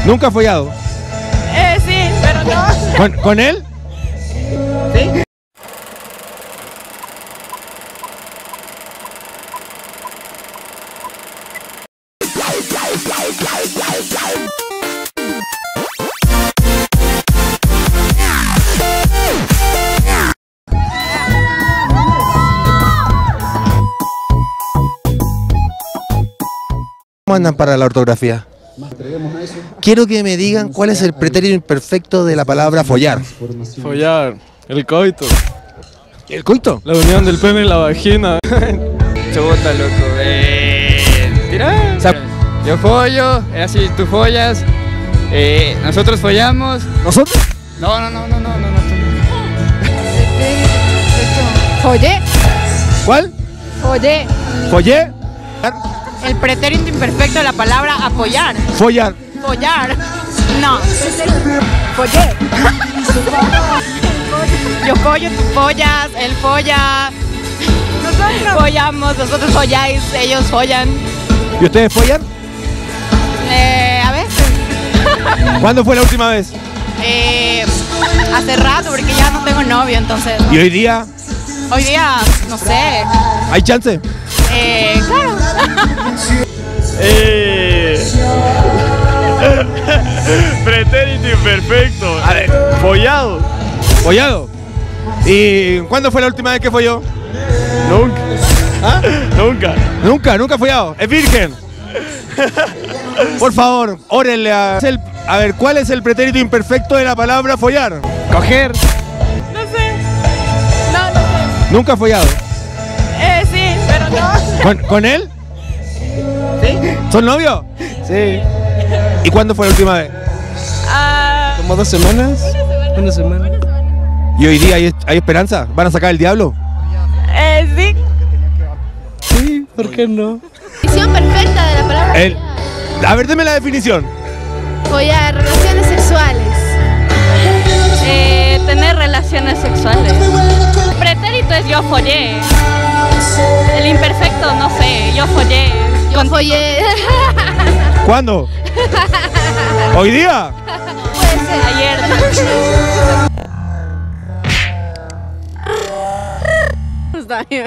¿Nunca has follado? Sí, pero no. ¿Con él? ¿Sí? ¿Cómo andan para la ortografía? Quiero que me digan cuál es el pretérito imperfecto de la palabra follar. Follar, el coito. ¿El coito? La unión del pene y la vagina. Chuta, loco. Tira. O sea, Yo follo, así tú follas. Nosotros follamos. ¿nosotros? No. Follé. ¿Cuál? Follé. ¿Follé? El pretérito imperfecto de la palabra apoyar. Follar. Follar. No. Follé. Yo follo, tú follas, él folla. Nosotros follamos, nosotros folláis, ellos follan. ¿Y ustedes follan? A veces. ¿Cuándo fue la última vez? Hace rato, porque ya no tengo novio, entonces. ¿Y hoy día? Hoy día, no sé. ¿Hay chance? Claro. Pretérito imperfecto. A ver. Follado. ¿Follado? ¿Y cuándo fue la última vez que folló? Nunca. ¿Ah? Nunca. Nunca ha follado. Es virgen. Por favor, órenle a... A ver, ¿cuál es el pretérito imperfecto de la palabra follar? Coger. No sé. No sé. ¿Nunca ha follado? Sí, pero no. ¿Con él? ¿Sí? ¿Son novios? Sí. ¿Y cuándo fue la última vez? ¿Como 2 semanas? Una semana. ¿Y hoy día hay esperanza? ¿Van a sacar el diablo? Sí. Sí, ¿por qué no? Definición perfecta de la palabra A ver, deme la definición. follar, relaciones sexuales. Tener relaciones sexuales. Pretérito es yo follé. El imperfecto, no sé, yo follé. Yo follé. ¿Cuándo? ¿Hoy día? Puede ser. Ayer. Está bien.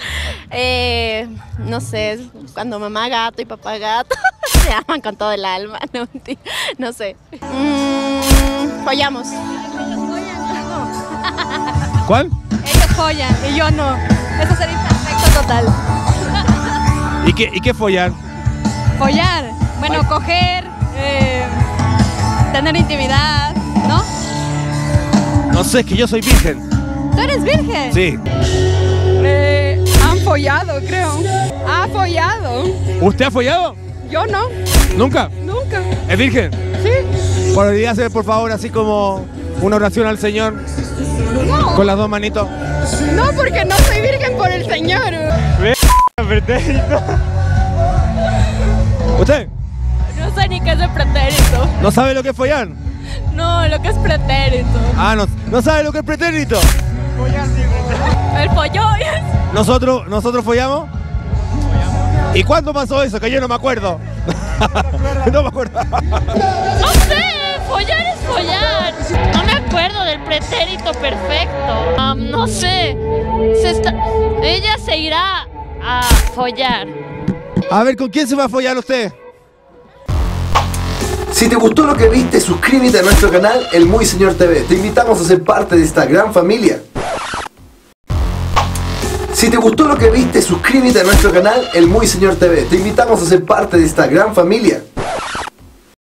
No sé, cuando mamá gato y papá gato se aman con todo el alma, no sé. Follamos. ¿Cuál? Ellos follan y yo no. Eso sería imperfecto total. ¿Y qué follar? Follar. Bueno, coger, tener intimidad, ¿no? No sé, es que yo soy virgen. ¿Tú eres virgen? Sí. Han follado, creo. Ha follado. ¿Usted ha follado? Yo no. ¿Nunca? Nunca. ¿Es virgen? Sí. ¿Podría hacer, por favor, así como una oración al Señor? No. Con las dos manitos. No, porque no soy virgen por el Señor. Pretérito. ¿Usted No sé ni qué es el pretérito. no sabe lo que es follar? No, lo que es pretérito. Ah, no sabe lo que es pretérito. El follón. ¿Nosotros follamos? ¿Y cuándo pasó eso? Que yo no me acuerdo. No me acuerdo. No sé, follar es follar. No me acuerdo del pretérito perfecto. No sé. Ella se irá a follar. A ver, ¿con quién se va a follar usted? Si te gustó lo que viste, suscríbete a nuestro canal El Muy Señor TV. Te invitamos a ser parte de esta gran familia. Si te gustó lo que viste, suscríbete a nuestro canal El Muy Señor TV. Te invitamos a ser parte de esta gran familia.